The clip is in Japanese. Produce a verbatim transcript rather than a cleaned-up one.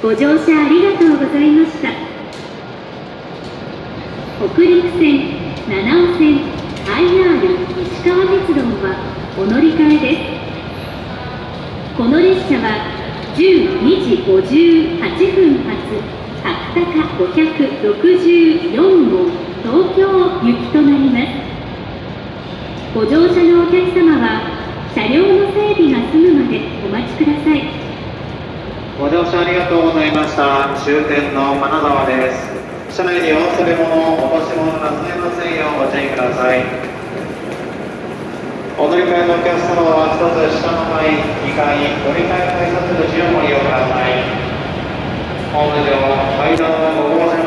ご乗車ありがとうございました。北陸線、七尾線、アイアール 石川鉄道はお乗り換えです。この列車はじゅうにじごじゅうはちふん発白鷹ごひゃくろくじゅうよんごう東京行きとなります。ご乗車のお客様は車両の整備が済むまでお待ちください。 ご乗車ありがとうございました。終点の金沢です。車内にお忘れ物、落とし物なさいませんようご注意ください。お乗り換えのお客様はひとつ下の階、にかい乗り換え改札口をご利用ください。ホーム上、階段をご乗車